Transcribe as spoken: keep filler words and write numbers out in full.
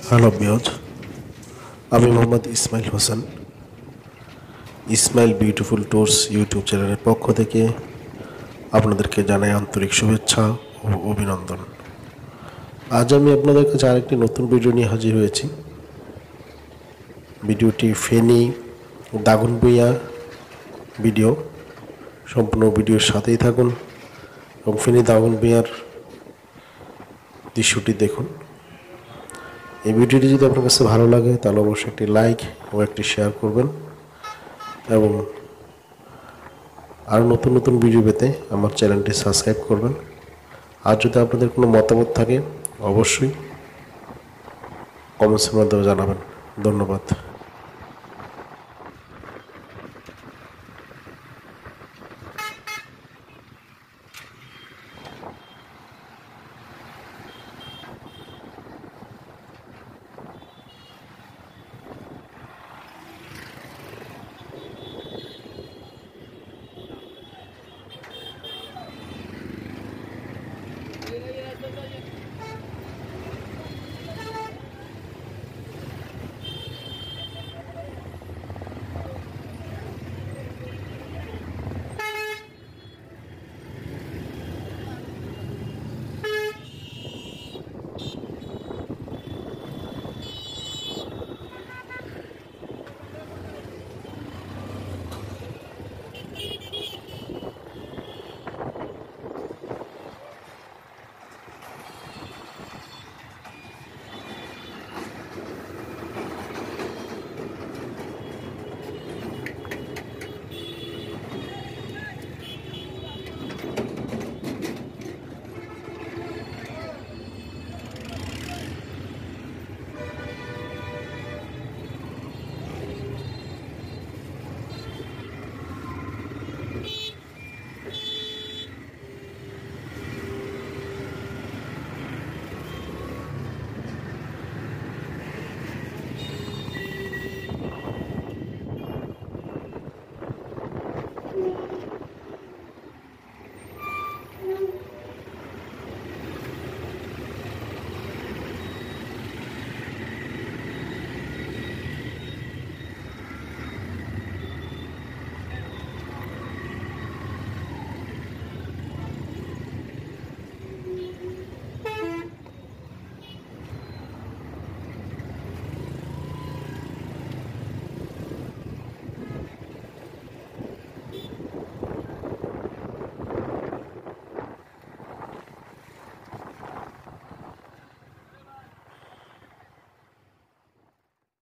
Hello guys, আমি Mohammad Ismail Hossain. Ismail beautiful tours YouTube চ্যানেলের পক্ষ থেকে আপনাদেরকে জানাই আন্তরিক শুভেচ্ছা ও অভিনন্দন। আজ আমি আপনাদের কাছে আরেকটি নতুন ভিডিও নিয়ে হাজির হয়েছি। ভিডিওটি ফেনী দাগনভূঞা ভিডিও। সম্পূর্ণ ভিডিওর সাথেই থাকুন এবং ফেনী দাগনভূঞার দৃশ্যটি দেখুন। এই ভিডিওটি যদি আপনার কাছে ভালো লাগে তাহলে অবশ্যই একটি লাইক ও একটি শেয়ার করবেন এবং আরও নতুন নতুন ভিডিও পেতে আমার চ্যানেলটি সাবস্ক্রাইব করবেন। আর যদি আপনাদের কোনো মতামত থাকে অবশ্যই কমেন্টসের মাধ্যমে জানাবেন। ধন্যবাদ।